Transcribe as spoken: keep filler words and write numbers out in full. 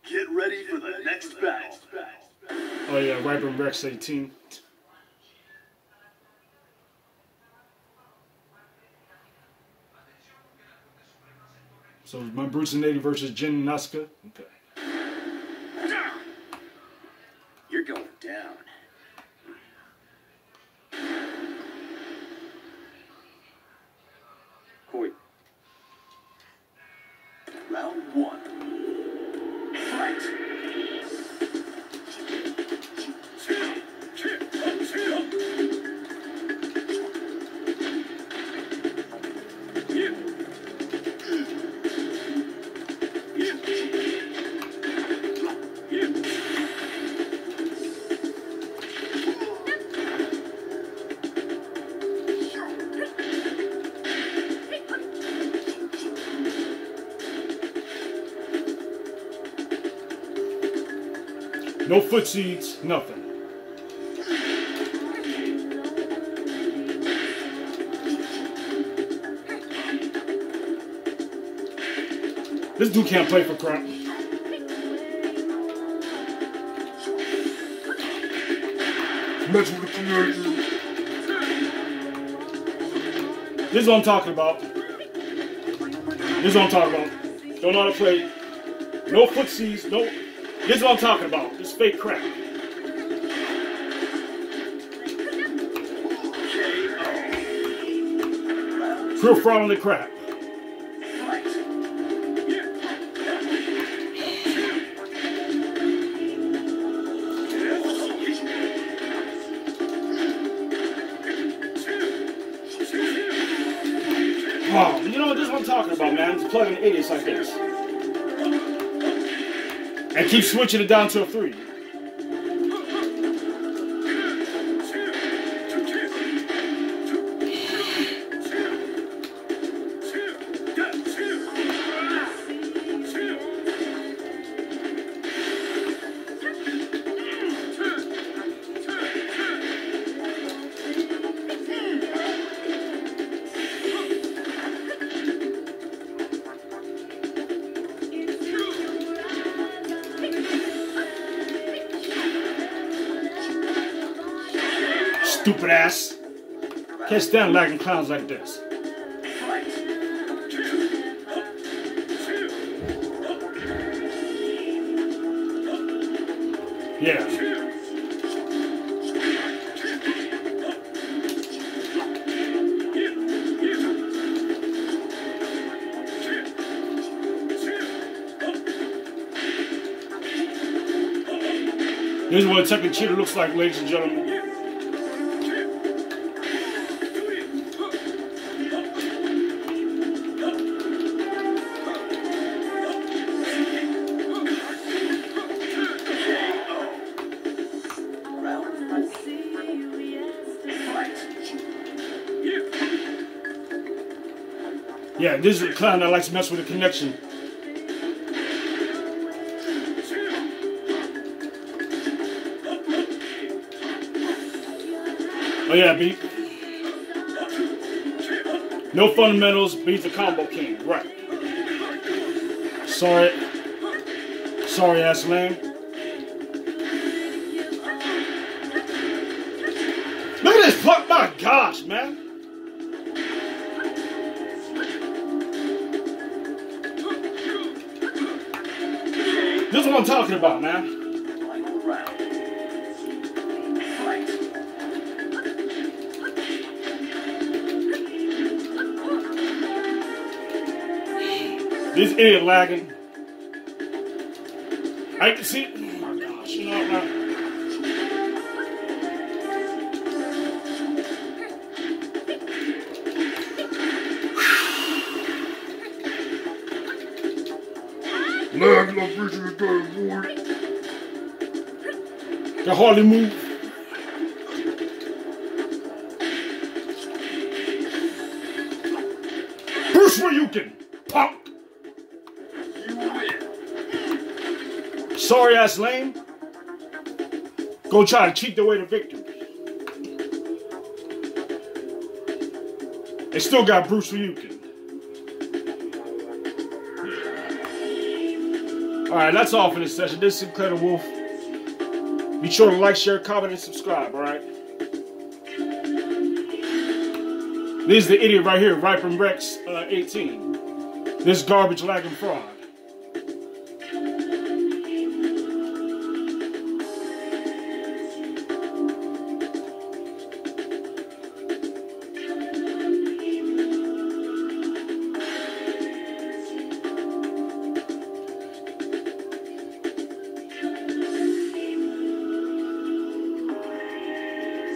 Get ready for the next battle. Oh yeah, Viper Rex eighteen. So my Bruce and Nady versus Jin Nasuka. Okay. You're going down. Koi. Round one. Fight. No foot seeds, nothing. This dude can't play for crap. Mess with the community. This is what I'm talking about. This is what I'm talking about. Don't know how to play. No foot seeds, no. This is what I'm talking about. This fake crap. Pure fraudulent crap. Wow, you know, this is what I'm talking about, man. It's plugging idiots like this. And keep switching it down to a three. Stupid ass. Can't stand lagging clowns like this. Yeah. This is what a Tekken cheater looks like, ladies and gentlemen. Yeah, this is a clown that likes to mess with the connection. Oh yeah, beat. No fundamentals, beat the combo king. Right. Sorry. Sorry ass lame. Look at this fuck, my gosh, man. This is what I'm talking about, man. This idiot lagging. I can see. Oh my gosh, you know what, man? Lag, I'm pushing the third board. Can hardly move. Bruce Ryukin, punk. Sorry ass lame. Go try to cheat their way to victory. They still got Bruce Ryukin. Alright, that's all for this session. This is Sinclair the Wolf. Be sure to like, share, comment, and subscribe, alright? This is the idiot right here, Ripen Rex uh, eighteen. This garbage lagging fraud.